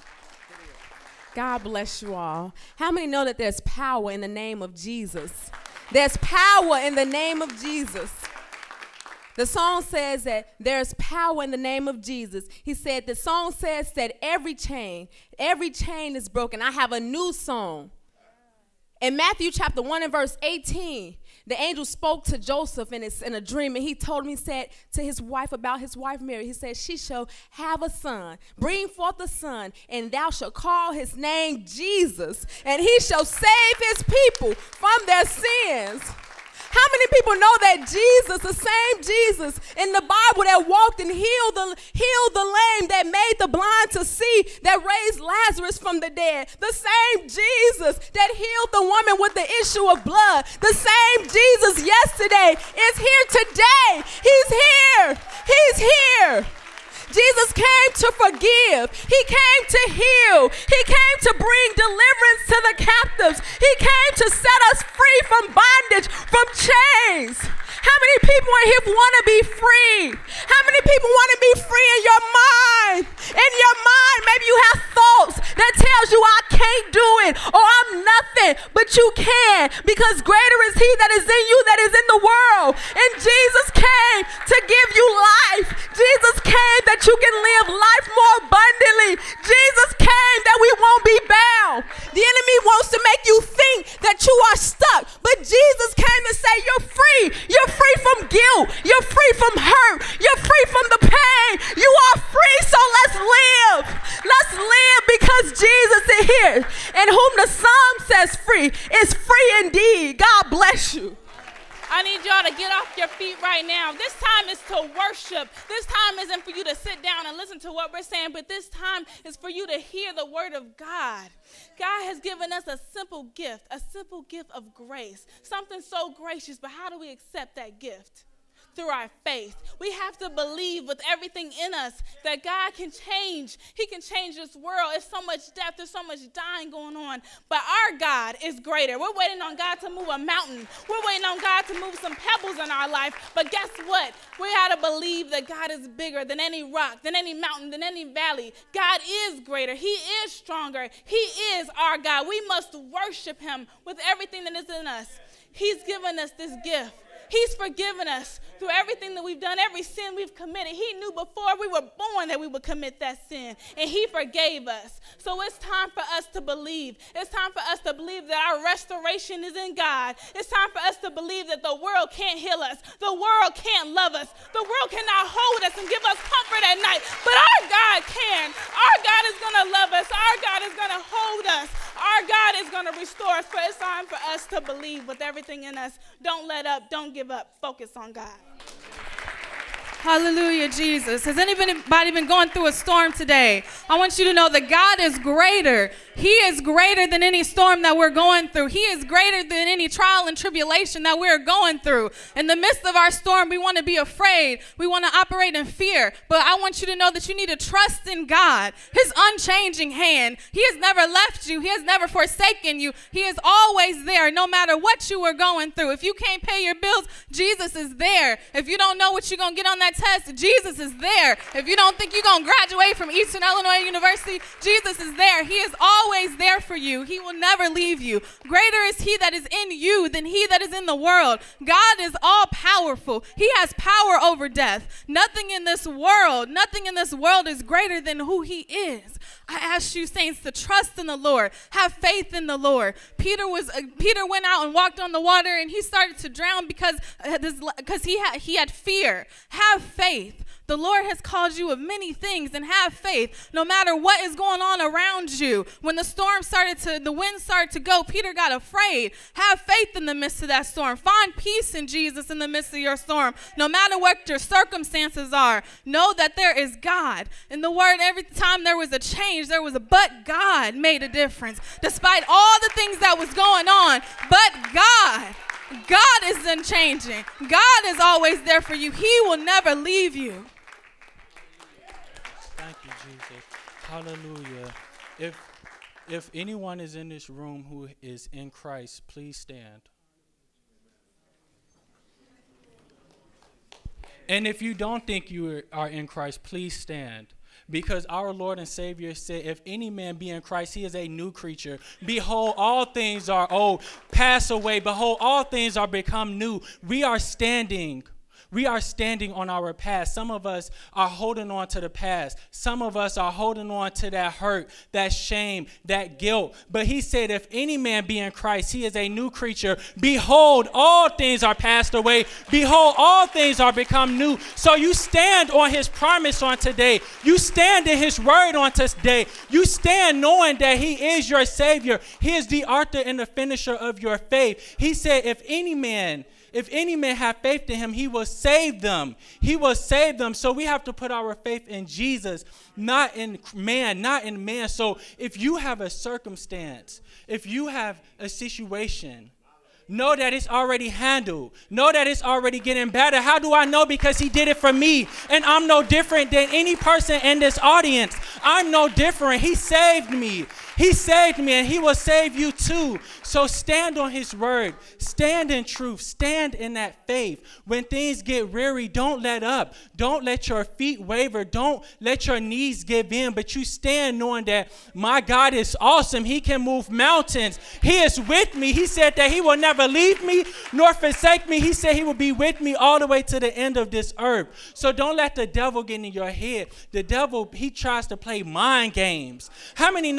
God bless you all. How many know that there's power in the name of Jesus? There's power in the name of Jesus. The song says that there's power in the name of Jesus. He said, the song says that every chain is broken. I have a new song. In Matthew chapter 1 and verse 18, the angel spoke to Joseph in a dream, and he told him, he said to his wife about his wife Mary, he said, she shall have a son, bring forth a son, and thou shalt call his name Jesus, and he shall save his people from their sins. How many people know that Jesus, the same Jesus in the Bible that walked and healed the lame, that made the blind to see, that raised Lazarus from the dead, the same Jesus that healed the woman with the issue of blood, the same Jesus yesterday is here today. He's here. He's here. Jesus came to forgive. He came to heal. He came to bring deliverance to the captives. He came to set us free from bondage, from chains. How many people in here want to be free? How many people want to be free in your mind? In your mind, maybe you have thoughts that tells you I can't do it, or I'm nothing, but you can, because greater is he that is in you that is in the world. And Jesus came to give you life. Jesus came that you can live life more abundantly. Jesus came that we won't be bound. The enemy wants to make you think that you are stuck, but Jesus came to say you're free. You're free from guilt. You're free from hurt. You're free from the pain. You are free, so let's live. Let's live because Jesus is here. And whom the Son sets free is free indeed. God bless you. I need y'all to get off your feet right now. This time is to worship. This time isn't for you to sit down and listen to what we're saying, but this time is for you to hear the word of God. God has given us a simple gift of grace, something so gracious, but how do we accept that gift? Through our faith. We have to believe with everything in us that God can change. He can change this world. There's so much death. There's so much dying going on. But our God is greater. We're waiting on God to move a mountain. We're waiting on God to move some pebbles in our life. But guess what? We got to believe that God is bigger than any rock, than any mountain, than any valley. God is greater. He is stronger. He is our God. We must worship him with everything that is in us. He's given us this gift. He's forgiven us through everything that we've done, every sin we've committed. He knew before we were born that we would commit that sin, and he forgave us. So it's time for us to believe. It's time for us to believe that our restoration is in God. It's time for us to believe that the world can't heal us. The world can't love us. The world cannot hold us and give us comfort at night, but our God can. Our God is going to love us. Our God is going to hold us. Our God is going to restore us, but it's time for us to believe with everything in us. Don't let up. Don't give up. Focus on God. Hallelujah, Jesus. Has anybody been going through a storm today? I want you to know that God is greater. He is greater than any storm that we're going through. He is greater than any trial and tribulation that we're going through. In the midst of our storm, we want to be afraid. We want to operate in fear. But I want you to know that you need to trust in God, his unchanging hand. He has never left you. He has never forsaken you. He is always there, no matter what you are going through. If you can't pay your bills, Jesus is there. If you don't know what you're going to get on that test, Jesus is there. If you don't think you're going to graduate from Eastern Illinois University, Jesus is there. He is always there for you. He will never leave you. Greater is he that is in you than he that is in the world. God is all powerful. He has power over death. Nothing in this world is greater than who he is. I ask you, saints, to trust in the Lord. Have faith in the Lord. Peter went out and walked on the water, and he started to drown because he had fear. Have faith. The Lord has called you of many things, and have faith no matter what is going on around you. When the wind started to go, Peter got afraid. Have faith in the midst of that storm. Find peace in Jesus in the midst of your storm. No matter what your circumstances are, know that there is God. In the word, every time there was a change, but God made a difference. Despite all the things that was going on, but God is unchanging. God is always there for you. He will never leave you. Thank you, Jesus. Hallelujah. If anyone is in this room who is in Christ, please stand. And if you don't think you are in Christ, please stand. Because our Lord and Savior said, if any man be in Christ, he is a new creature. Behold, all things are old, pass away. Behold, all things are become new. We are standing on our past. Some of us are holding on to the past. Some of us are holding on to that hurt, that shame, that guilt. But he said, if any man be in Christ, he is a new creature. Behold, all things are passed away. Behold, all things are become new. So you stand on his promise on today. You stand in his word on today. You stand knowing that he is your Savior. He is the author and the finisher of your faith. He said, if any man have faith in him, he will save them. He will save them. So we have to put our faith in Jesus, not in man. So if you have a circumstance, if you have a situation, know that it's already handled. Know that it's already getting better. How do I know? Because he did it for me. And I'm no different than any person in this audience. I'm no different. He saved me. He saved me, and he will save you too. So stand on his word. Stand in truth. Stand in that faith. When things get weary, don't let up. Don't let your feet waver. Don't let your knees give in. But you stand knowing that my God is awesome. He can move mountains. He is with me. He said that he will never leave me nor forsake me. He said he will be with me all the way to the end of this earth. So don't let the devil get in your head. The devil, he tries to play mind games. How many know he tries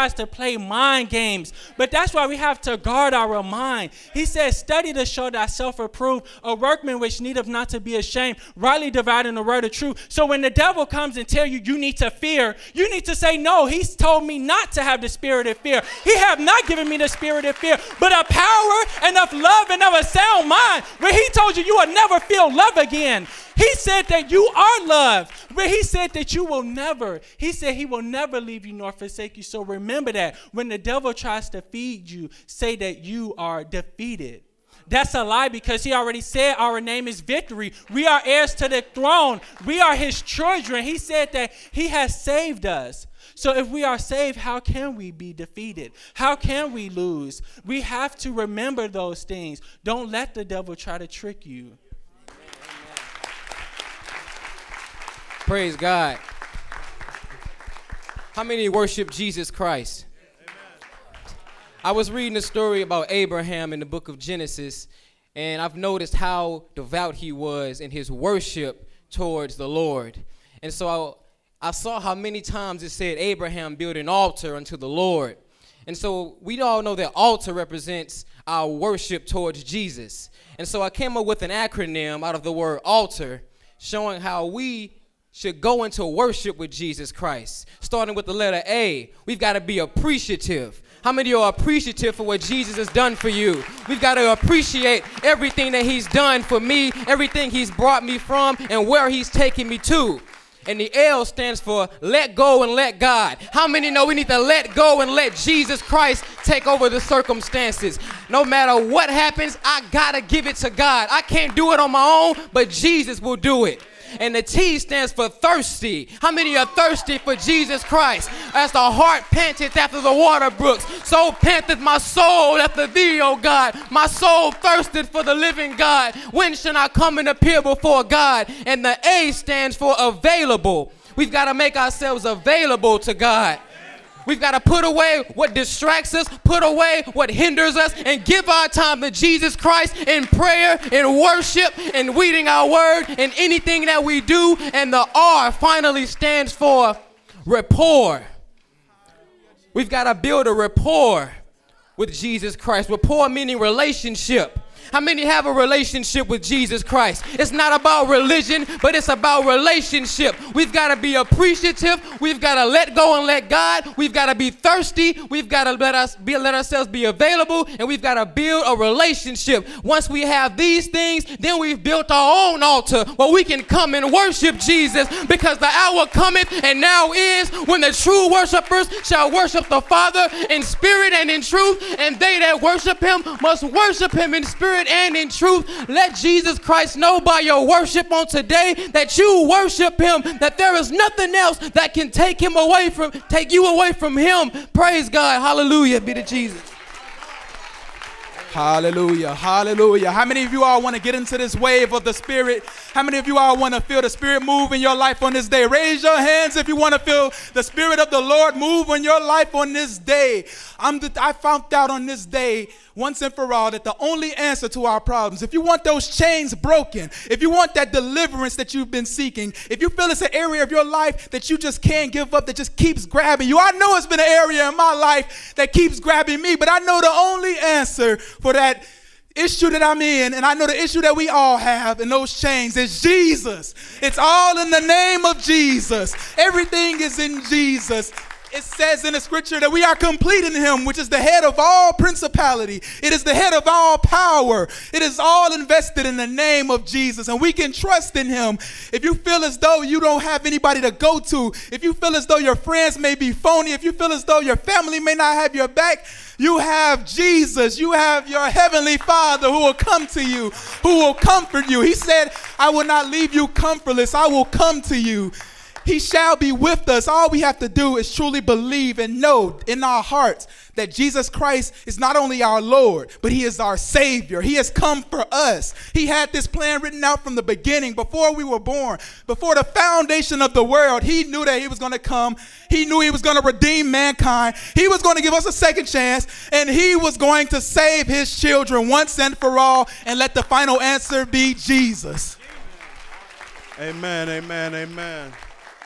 tries to play mind games. But that's why we have to guard our mind. He says, study to show thyself approved, a workman which needeth not to be ashamed, rightly dividing the word of truth. So when the devil comes and tell you you need to fear, you need to say, no, he's told me not to have the spirit of fear. He have not given me the spirit of fear, but a power and of love and of a sound mind. Where he told you will never feel love again. He said that you are loved. But he said that you will never. He said he will never leave you nor forsake you. So remember that when the devil tries to feed you, say that you are defeated. That's a lie, because he already said our name is victory. We are heirs to the throne. We are his children. He said that he has saved us. So if we are saved, how can we be defeated? How can we lose? We have to remember those things. Don't let the devil try to trick you. Praise God. How many worship Jesus Christ? I was reading a story about Abraham in the book of Genesis, and I've noticed how devout he was in his worship towards the Lord. And so I saw how many times it said Abraham built an altar unto the Lord. And so we all know that altar represents our worship towards Jesus. And so I came up with an acronym out of the word altar, showing how we should go into worship with Jesus Christ. Starting with the letter A, we've got to be appreciative. How many of you are appreciative for what Jesus has done for you? We've got to appreciate everything that he's done for me, everything he's brought me from, and where he's taking me to. And the L stands for let go and let God. How many know we need to let go and let Jesus Christ take over the circumstances? No matter what happens, I got to give it to God. I can't do it on my own, but Jesus will do it. And the T stands for thirsty. How many are thirsty for Jesus Christ? As the heart panteth after the water brooks, so panteth my soul after thee, O God. My soul thirsteth for the living God. When shall I come and appear before God? And the A stands for available. We've got to make ourselves available to God. We've got to put away what distracts us, put away what hinders us, and give our time to Jesus Christ in prayer, in worship, in reading our word, in anything that we do. And the R finally stands for rapport. We've got to build a rapport with Jesus Christ. Rapport meaning relationship. How many have a relationship with Jesus Christ? It's not about religion, but it's about relationship. We've got to be appreciative. We've got to let go and let God. We've got to be thirsty. We've got to let ourselves be available, and we've got to build a relationship. Once we have these things, then we've built our own altar where we can come and worship Jesus, because the hour cometh and now is when the true worshipers shall worship the Father in spirit and in truth, and they that worship him must worship him in spirit and in truth. Let Jesus Christ know by your worship on today that you worship him, that there is nothing else that can take you away from him. Praise God. Hallelujah be to Jesus. Hallelujah, hallelujah. How many of you all want to get into this wave of the Spirit? How many of you all want to feel the Spirit move in your life on this day? Raise your hands if you want to feel the Spirit of the Lord move in your life on this day. I found out on this day, once and for all, that the only answer to our problems, if you want those chains broken, if you want that deliverance that you've been seeking, if you feel it's an area of your life that you just can't give up, that just keeps grabbing you. I know it's been an area in my life that keeps grabbing me, but I know the only answer for that issue that I'm in, and I know the issue that we all have in those chains, is Jesus. It's all in the name of Jesus. Everything is in Jesus. It says in the scripture that we are complete in him, which is the head of all principality. It is the head of all power. It is all invested in the name of Jesus, and we can trust in him. If you feel as though you don't have anybody to go to, if you feel as though your friends may be phony, if you feel as though your family may not have your back, you have Jesus. You have your heavenly Father who will come to you, who will comfort you. He said, I will not leave you comfortless. I will come to you. He shall be with us. All we have to do is truly believe and know in our hearts that Jesus Christ is not only our Lord, but he is our Savior. He has come for us. He had this plan written out from the beginning, before we were born, before the foundation of the world. He knew that he was going to come. He knew he was going to redeem mankind. He was going to give us a second chance, and he was going to save his children once and for all, and let the final answer be Jesus. Amen, amen, amen.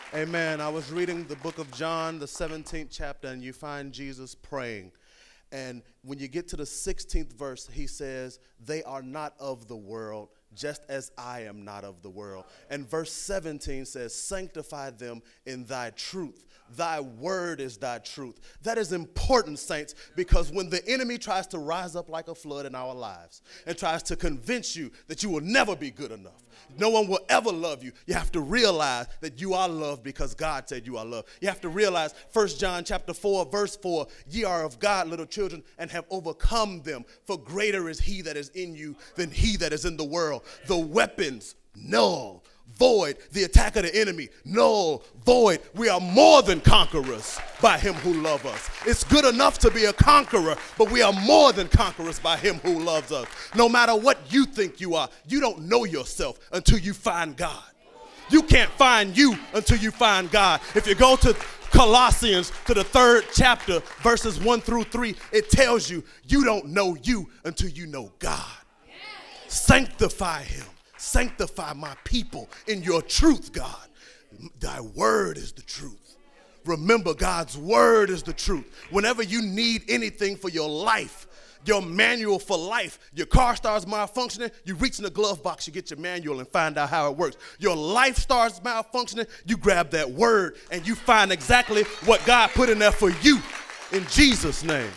Amen. I was reading the book of John, the 17th chapter, and you find Jesus praying. And when you get to the 16th verse, he says, they are not of the world, just as I am not of the world. And verse 17 says, sanctify them in thy truth. Thy word is thy truth. That is important, saints, because when the enemy tries to rise up like a flood in our lives and tries to convince you that you will never be good enough, no one will ever love you, you have to realize that you are loved because God said you are loved. You have to realize 1 John chapter 4, verse 4, ye are of God, little children, and have overcome them, for greater is he that is in you than he that is in the world. The weapons, null, void. The attack of the enemy, null, void. We are more than conquerors by him who loves us. It's good enough to be a conqueror, but we are more than conquerors by him who loves us. No matter what you think you are, you don't know yourself until you find God. You can't find you until you find God. If you go to Colossians, to the 3rd chapter, verses 1 through 3, it tells you, you don't know you until you know God. Sanctify him. Sanctify my people in your truth, God. Thy word is the truth. Remember, God's word is the truth. Whenever you need anything for your life, your manual for life, your car starts malfunctioning, you reach in the glove box, you get your manual and find out how it works. Your life starts malfunctioning, you grab that word and you find exactly what God put in there for you in Jesus' name.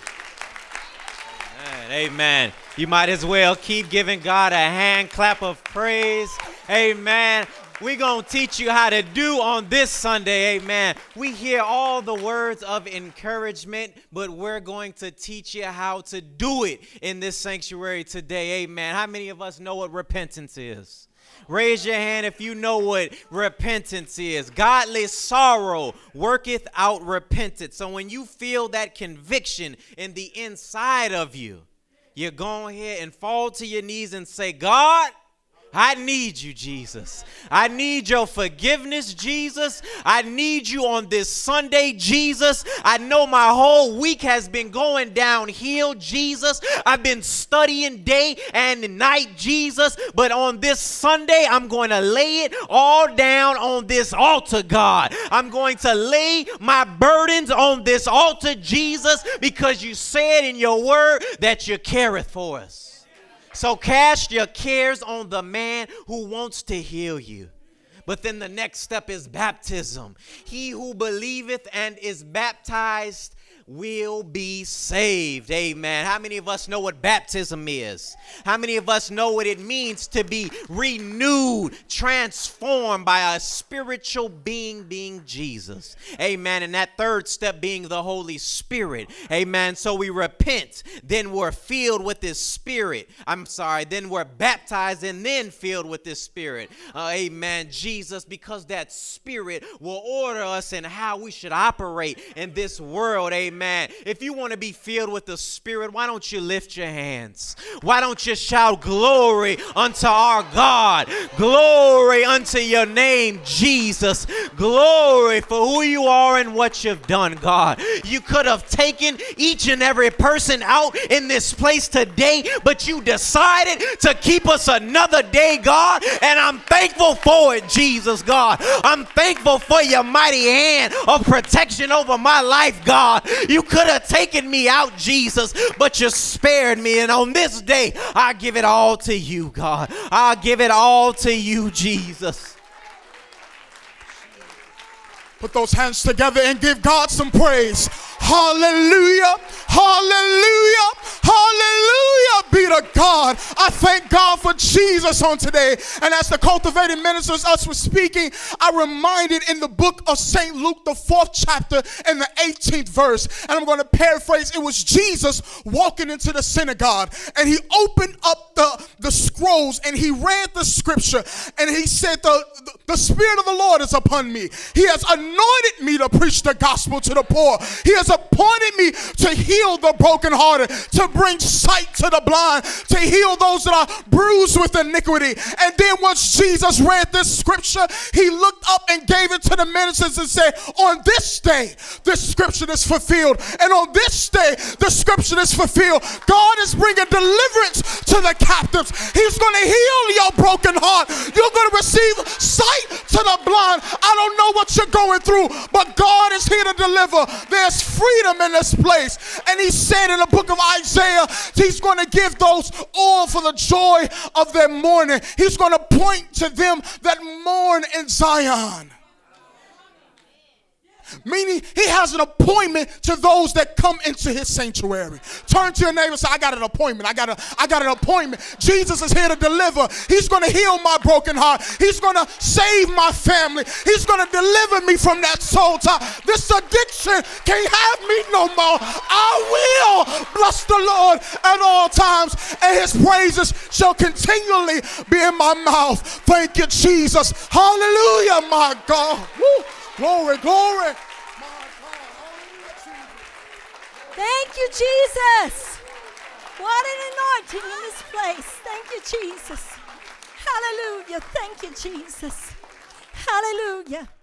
Amen. You might as well keep giving God a hand clap of praise. Amen. We're going to teach you how to do on this Sunday. Amen. We hear all the words of encouragement, but we're going to teach you how to do it in this sanctuary today. Amen. How many of us know what repentance is? Raise your hand if you know what repentance is. Godly sorrow worketh out repentance. So when you feel that conviction in the inside of you, you go ahead and fall to your knees and say, God, I need you, Jesus. I need your forgiveness, Jesus. I need you on this Sunday, Jesus. I know my whole week has been going downhill, Jesus. I've been studying day and night, Jesus. But on this Sunday, I'm going to lay it all down on this altar, God. I'm going to lay my burdens on this altar, Jesus, because you said in your word that you careth for us. So cast your cares on the man who wants to heal you. But then the next step is baptism. He who believeth and is baptized will be saved. Amen. How many of us know what baptism is? How many of us know what it means to be renewed, transformed by a spiritual being Jesus? Amen. And that third step being the Holy Spirit. Amen. So we repent, then we're filled with this Spirit. Then we're baptized and then filled with this Spirit. Amen. Jesus, because that Spirit will order us in how we should operate in this world. Amen. If you want to be filled with the Spirit, why don't you lift your hands? Why don't you shout glory unto our God? Glory unto your name, Jesus. Glory for who you are and what you've done, God. You could have taken each and every person out in this place today, but you decided to keep us another day, God, and I'm thankful for it, Jesus, God. I'm thankful for your mighty hand of protection over my life, God. You could have taken me out, Jesus, but you spared me. And on this day, I give it all to you, God. I give it all to you, Jesus. Put those hands together and give God some praise. Hallelujah. Hallelujah. Hallelujah be to God. I thank God for Jesus on today. And as the cultivated ministers us were speaking, I reminded in the book of St. Luke, the 4th chapter and the 18th verse. And I'm going to paraphrase. It was Jesus walking into the synagogue and he opened up the scrolls and he read the scripture and he said, the Spirit of the Lord is upon me. He has anointed me to preach the gospel to the poor. He has appointed me to heal the brokenhearted, to bring sight to the blind, to heal those that are bruised with iniquity. And then once Jesus read this scripture, he looked up and gave it to the ministers and say, on this day, the scripture is fulfilled. And on this day, the scripture is fulfilled. God is bringing deliverance to the captives. He's going to heal your broken heart. You're going to receive sight to the blind. I don't know what you're going through, but God is here to deliver. There's freedom in this place. And he said in the book of Isaiah, he's going to give those all for the joy of their mourning. He's going to point to them that mourn in Zion. Meaning he has an appointment to those that come into his sanctuary. Turn to your neighbor and say, I got an appointment. I got an appointment. Jesus is here to deliver. He's going to heal my broken heart. He's going to save my family. He's going to deliver me from that soul tie. This addiction can't have me no more. I will bless the Lord at all times, and his praises shall continually be in my mouth. Thank you, Jesus. Hallelujah, my God. Woo. Glory, glory. Thank you, Jesus. What an anointing in this place. Thank you, Jesus. Hallelujah. Thank you, Jesus. Hallelujah.